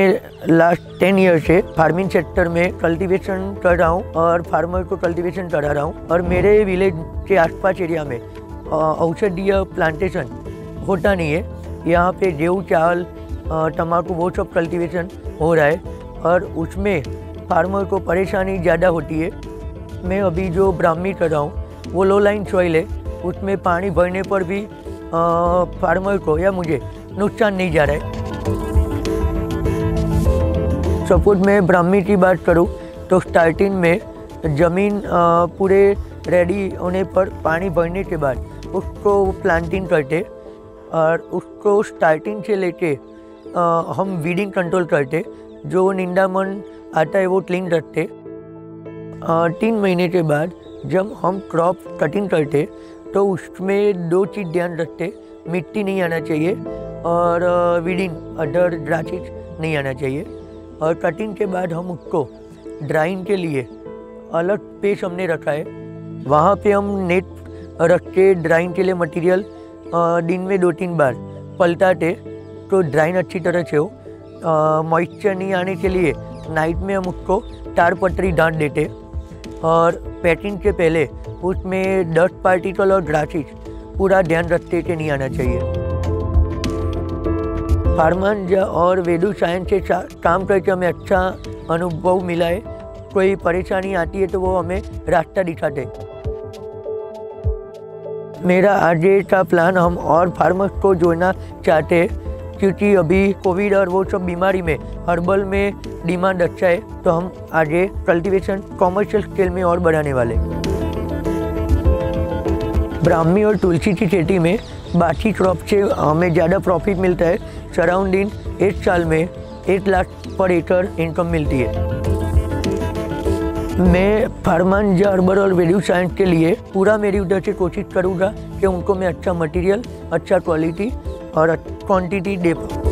मैं last 10 year से farming sector में कल्टीवेशन कर रहा हूँ और फार्मर को कल्टीवेशन करा रहा हूँ। और मेरे विलेज के आसपास एरिया में औषधीय प्लांटेशन होता नहीं है। यहाँ पे गेहूँ, चावल, तम्बाकू वो सब कल्टीवेशन हो रहा है और उसमें फार्मर को परेशानी ज़्यादा होती है। मैं अभी जो ब्राह्मी कर रहा हूँ वो लो लाइन सॉइल है, उसमें पानी भरने पर भी फार्मर को या मुझे नुकसान नहीं जा रहा है। सपोज मैं ब्राह्मी की बात करूँ तो स्टार्टिंग में ज़मीन पूरे रेडी होने पर पानी भरने के बाद उसको प्लांटिंग करते और उसको स्टार्टिंग से लेके हम वीडिंग कंट्रोल करते, जो निंदामण आता है वो क्लीन रखते। 3 महीने के बाद जब हम क्रॉप कटिंग करते तो उसमें 2 चीज़ ध्यान रखते, मिट्टी नहीं आना चाहिए और वीडिंग अदर ग्रासेस नहीं आना चाहिए। और कटिंग के बाद हम उसको ड्राइंग के लिए अलग पेश हमने रखा है, वहाँ पे हम नेट रख के ड्राइंग के लिए मटेरियल दिन में 2-3 बार पलटाते तो ड्राइंग अच्छी तरह से हो। मॉइस्चर नहीं आने के लिए नाइट में हम उसको तार पटरी डांट देते और पैकिंग के पहले उसमें डस्ट पार्टिकल और ग्रासेस पूरा ध्यान रखते कि नहीं आना चाहिए। फार्मर और वेदू साइंस से काम करके हमें अच्छा अनुभव मिला है। कोई परेशानी आती है तो वो हमें रास्ता दिखाते। मेरा आगे का प्लान हम और फार्मर्स को जोड़ना चाहते हैं, क्योंकि अभी कोविड और वो सब बीमारी में हर्बल में डिमांड अच्छा है, तो हम आगे कल्टीवेशन कॉमर्शियल स्केल में और बढ़ाने वाले। ब्राह्मी और तुलसी की खेती में बाकी क्रॉप से हमें ज़्यादा प्रॉफिट मिलता है। सराउंडिंग 1 साल में 1 लाख पर एकड़ इनकम मिलती है। मैं फार्मर हर्बल और वैल्यू साइंस के लिए पूरा मेरी उधर से कोशिश करूँगा कि उनको मैं अच्छा मटेरियल, अच्छा क्वालिटी और क्वांटिटी दे पाऊँ।